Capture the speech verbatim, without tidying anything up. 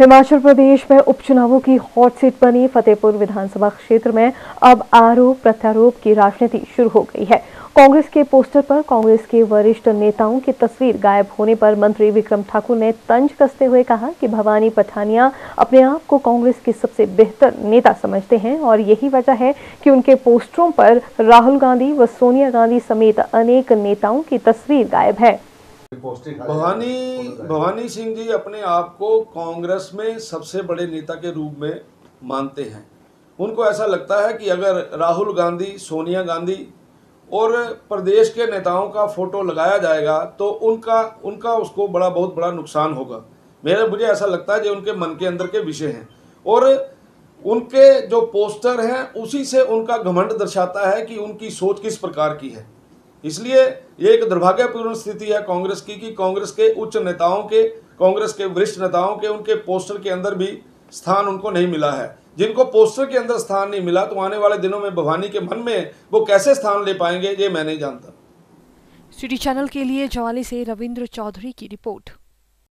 हिमाचल प्रदेश में उपचुनावों की हॉट सीट बनी फतेहपुर विधानसभा क्षेत्र में अब आरोप प्रत्यारोप की राजनीति शुरू हो गई है। कांग्रेस के पोस्टर पर कांग्रेस के वरिष्ठ नेताओं की तस्वीर गायब होने पर मंत्री विक्रम ठाकुर ने तंज कसते हुए कहा कि भवानी पठानिया अपने आप को कांग्रेस के सबसे बेहतर नेता समझते हैं और यही वजह है कि उनके पोस्टरों पर राहुल गांधी व सोनिया गांधी समेत अनेक नेताओं की तस्वीर गायब है। भवानी भवानी सिंह जी अपने आप को कांग्रेस में सबसे बड़े नेता के रूप में मानते हैं। उनको ऐसा लगता है कि अगर राहुल गांधी, सोनिया गांधी और प्रदेश के नेताओं का फोटो लगाया जाएगा तो उनका उनका उसको बड़ा बहुत बड़ा नुकसान होगा। मेरा मुझे ऐसा लगता है जो उनके मन के अंदर के विषय हैं और उनके जो पोस्टर हैं उसी से उनका घमंड दर्शाता है कि उनकी सोच किस प्रकार की है। इसलिए ये एक दुर्भाग्यपूर्ण स्थिति है कांग्रेस की कि कांग्रेस के उच्च नेताओं के, कांग्रेस के वरिष्ठ नेताओं के उनके पोस्टर के अंदर भी स्थान उनको नहीं मिला है। जिनको पोस्टर के अंदर स्थान नहीं मिला तो आने वाले दिनों में भवानी के मन में वो कैसे स्थान ले पाएंगे ये मैं नहीं जानता। सिटी चैनल के लिए जवाली से रविंद्र चौधरी की रिपोर्ट।